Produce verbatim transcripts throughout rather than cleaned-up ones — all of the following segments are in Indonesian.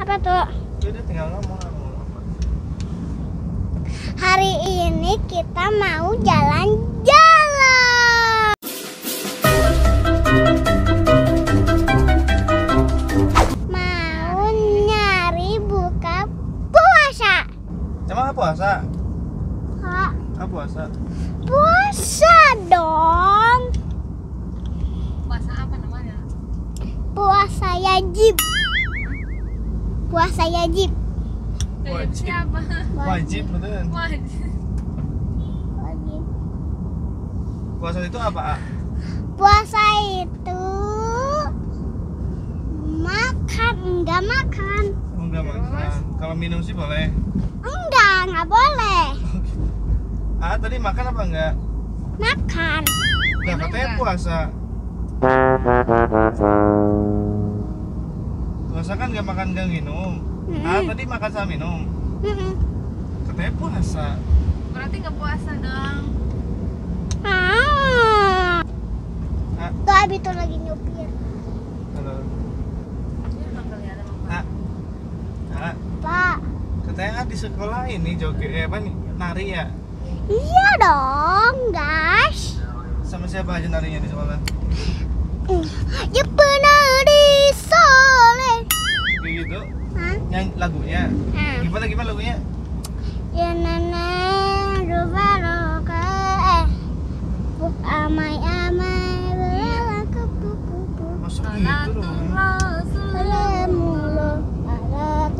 Apa tuh? Udah tinggal ngomong apa. Hari ini kita mau jalan-jalan. Mau nyari buka puasa. Emang apa puasa? Kak, Apa puasa? puasa dong. Puasa apa namanya? Puasa yajib. Puasa yajib. Wajib. Siapa? Wajib betul. Wajib. Wajib. Puasa itu apa? A? Puasa itu makan, enggak makan. Oh, enggak makan. Kalau minum sih boleh. Enggak, enggak boleh. Ah, tadi makan apa enggak? Makan. Nah, katanya puasa. Puasa kan enggak makan enggak minum. Mm-mm. Ah, tadi makan sama minum. Mm-mm. Katanya puasa. Berarti nggak puasa dong. Ah. Ah, Tuh Abi tuh lagi nyupir. halo. Dia emang kelihatan sama Ah. Ah, Pak. katanya ah, di sekolah ini joget eh, apa nih? Nari ya? Iya dong, guys. Sama siapa aja narinya di sekolah? Ya pernah di Soleh. Kayak gitu. Hah? Nyanyi lagunya. Hmm. Gimana gimana lagunya? Ya nenek rubaroka eh buk amai amai bela kupu kupu Masuk gitu loh. salamullah ala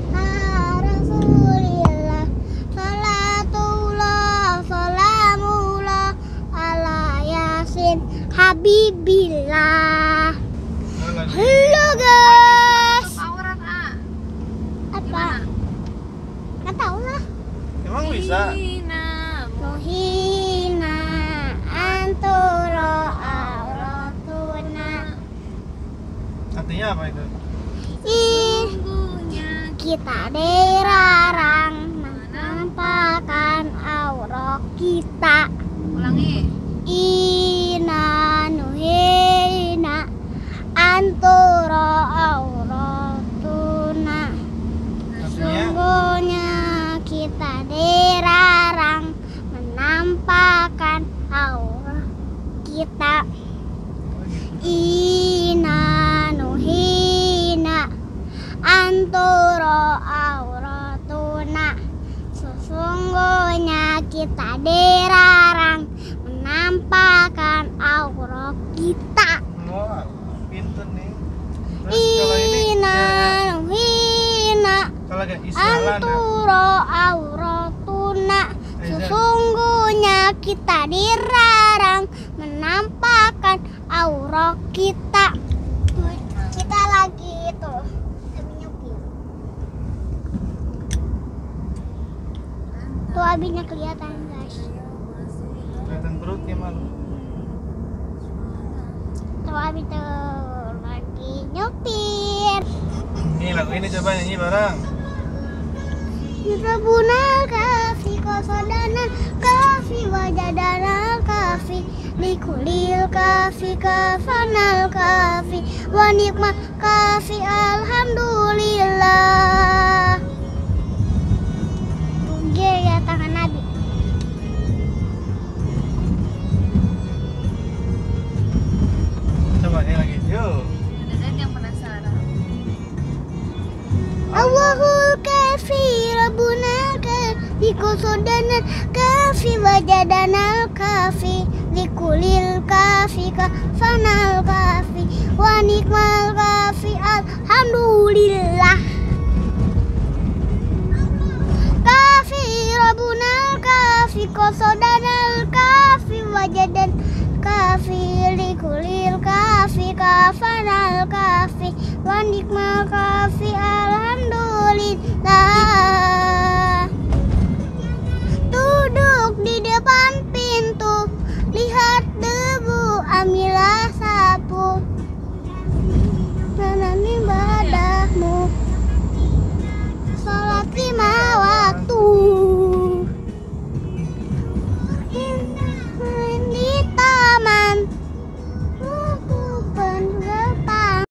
rasulillah salatullah salamullah ala yasin habibillah. Oh, lagu. Halo guys. Poweran A. Apa? Nggak tahu lah. Emang bisa? Hina. Muhina antara auratuna. Artinya apa itu? Ih, Sungguhnya kita dilarang menampakkan aurat kita. ulangi. Ina nuhina antara auratuna. Artinya Sungguhnya kita dilarang menampakkan aurat kita. Ina nuhina antara auratuna. Sesungguhnya kita dilarang menampakkan aurat kita. wah, pinter nih. Terus kalau ini Ina ya, nuhina kalau gak isalan ya. antara auratuna. Sesungguhnya kita dilarang menampakkan aurat kita. Kita lagi itu Abi nyupir. Tuh abinya kelihatan guys. Kelihatan perutnya malu. Tuh abi tuh lagi nyupir. Ini lagu ini coba nyanyi bareng. Yurabunal kafi kosodanal kafi wajadanal kafi likulil kafi kafanal kafi wanikmal kafi alhamdulillah. Tunggir ya tangan Nabi. Coba ini lagi. Yuk. Ada yang penasaran. Allahul kafi rabbunal kafi kosodanal kafi wajadanal kafi likulil kafi kafanal kafi wanikmal kafi alhamdulillah. Kafi rabbunal kafi kosodanal kafi wajadan kafi likulil kafi kafanal kafi wanikmal kafi